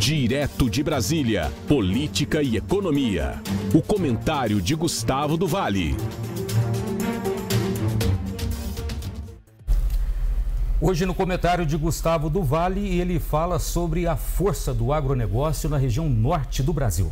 Direto de Brasília, política e economia. O comentário de Gustavo do Vale. Hoje no comentário de Gustavo do Vale, ele fala sobre a força do agronegócio na região norte do Brasil.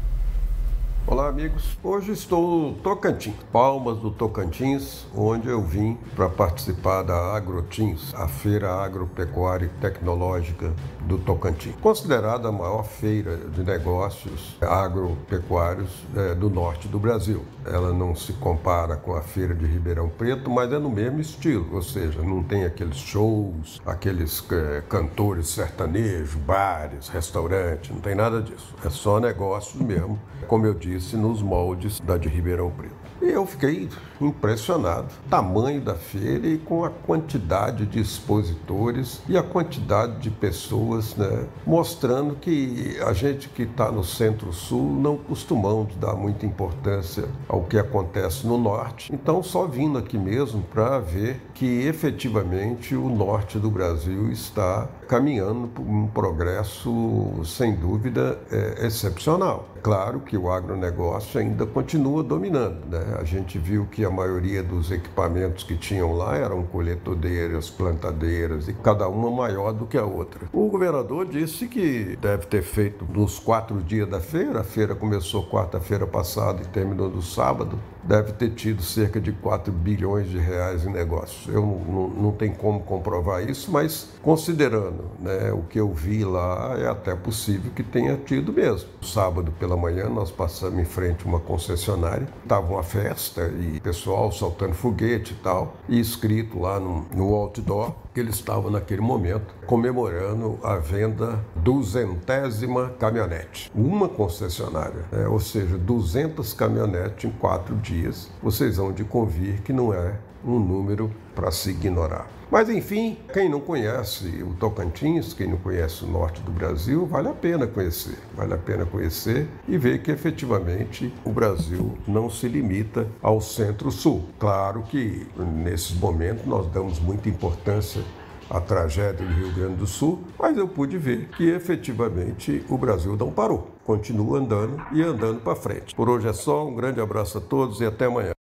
Olá, amigos. Hoje estou no Tocantins, Palmas do Tocantins, onde eu vim para participar da Agrotins, a Feira Agropecuária e Tecnológica do Tocantins, considerada a maior feira de negócios agropecuários do norte do Brasil. Ela não se compara com a Feira de Ribeirão Preto, mas é no mesmo estilo, ou seja, não tem aqueles shows, aqueles cantores sertanejos, bares, restaurantes, não tem nada disso. É só negócios mesmo, como eu disse, nos moldes da de Ribeirão Preto. E eu fiquei impressionado, tamanho da feira e com a quantidade de expositores e a quantidade de pessoas, mostrando que a gente que está no Centro-Sul não costumamos dar muita importância ao que acontece no Norte. Então, só vindo aqui mesmo para ver que efetivamente o Norte do Brasil está caminhando por um progresso, sem dúvida, excepcional. Claro que o agronegócio ainda continua dominando, A gente viu que a maioria dos equipamentos que tinham lá eram colheitadeiras, plantadeiras, e cada uma maior do que a outra. O governador disse que deve ter feito nos 4 dias da feira, a feira começou quarta-feira passada e terminou no sábado, deve ter tido cerca de 4 bilhões de reais em negócios. Eu não tenho como comprovar isso, mas considerando o que eu vi lá, é até possível que tenha tido mesmo. Sábado pela manhã nós passamos em frente a uma concessionária, estava uma festa e pessoal soltando foguete e tal, e escrito lá no outdoor que eles estavam naquele momento comemorando a venda 200ª caminhonete. Uma concessionária, ou seja, 200 caminhonetes em 4 dias. Vocês vão de convir que não é um número para se ignorar. Mas enfim, quem não conhece o Tocantins, quem não conhece o norte do Brasil, vale a pena conhecer. Vale a pena conhecer e ver que efetivamente o Brasil não se limita ao Centro-Sul. Claro que nesses momentos nós damos muita importância à tragédia do Rio Grande do Sul, mas eu pude ver que efetivamente o Brasil não parou. Continua andando e andando para frente. Por hoje é só, um grande abraço a todos e até amanhã.